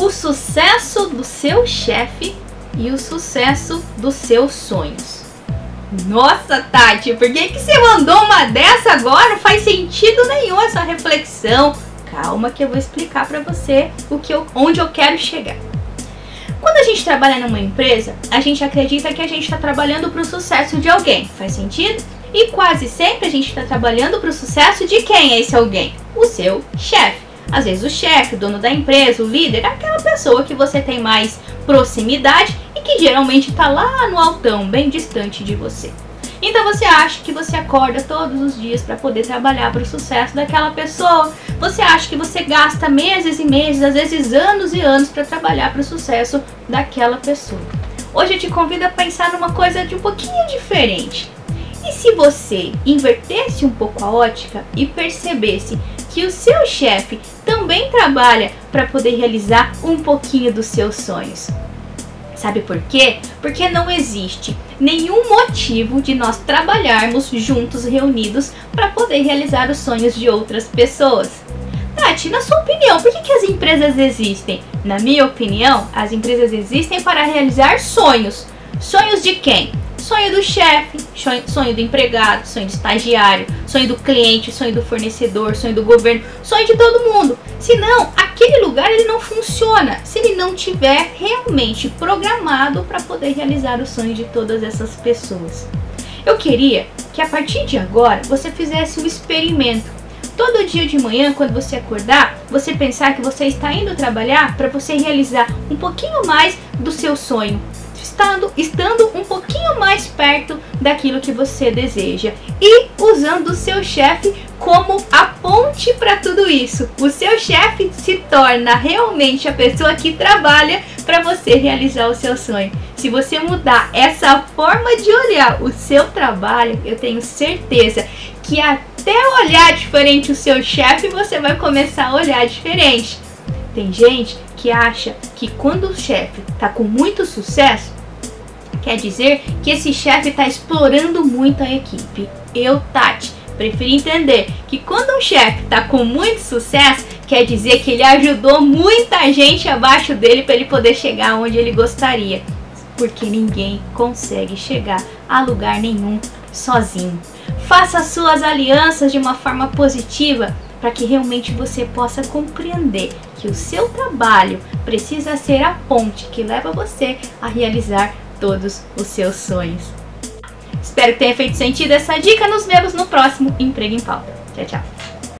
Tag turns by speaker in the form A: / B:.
A: o sucesso do seu chefe e o sucesso dos seus sonhos. Nossa, Tati, por que você mandou uma dessa agora? Não faz sentido nenhum essa reflexão. Calma que eu vou explicar para você onde eu quero chegar. Quando a gente trabalha numa empresa, a gente acredita que a gente está trabalhando para o sucesso de alguém. Faz sentido? E quase sempre a gente está trabalhando para o sucesso de quem é esse alguém? O seu chefe. Às vezes o chefe, o dono da empresa, o líder, aquela pessoa que você tem mais proximidade e que geralmente está lá no altão, bem distante de você. Então você acha que você acorda todos os dias para poder trabalhar para o sucesso daquela pessoa. Você acha que você gasta meses e meses, às vezes anos e anos para trabalhar para o sucesso daquela pessoa. Hoje eu te convido a pensar numa coisa de um pouquinho diferente. E se você invertesse um pouco a ótica e percebesse que o seu chefe também trabalha para poder realizar um pouquinho dos seus sonhos? Sabe por quê? Porque não existe nenhum motivo de nós trabalharmos juntos, reunidos, para poder realizar os sonhos de outras pessoas. Tati, na sua opinião, por que as empresas existem? Na minha opinião, as empresas existem para realizar sonhos. Sonhos de quem? Sonho do chefe, sonho do empregado, sonho do estagiário, sonho do cliente, sonho do fornecedor, sonho do governo, sonho de todo mundo. Senão, aquele lugar ele não funciona se ele não tiver realmente programado para poder realizar o sonho de todas essas pessoas. Eu queria que a partir de agora você fizesse um experimento. Todo dia de manhã, quando você acordar, você pensar que você está indo trabalhar para você realizar um pouquinho mais do seu sonho. Estando um pouquinho mais perto daquilo que você deseja e usando o seu chefe como a ponte para tudo isso. O seu chefe se torna realmente a pessoa que trabalha para você realizar o seu sonho. Se você mudar essa forma de olhar o seu trabalho, eu tenho certeza que até olhar diferente o seu chefe, você vai começar a olhar diferente. Tem gente que acha que quando o chefe está com muito sucesso, quer dizer que esse chefe está explorando muito a equipe. Eu, Tati, prefiro entender que quando um chefe está com muito sucesso, quer dizer que ele ajudou muita gente abaixo dele para ele poder chegar onde ele gostaria. Porque ninguém consegue chegar a lugar nenhum sozinho. Faça as suas alianças de uma forma positiva para que realmente você possa compreender que o seu trabalho precisa ser a ponte que leva você a realizar todos os seus sonhos. Espero que tenha feito sentido essa dica. Nos vemos no próximo Emprego em Pauta. Tchau, tchau.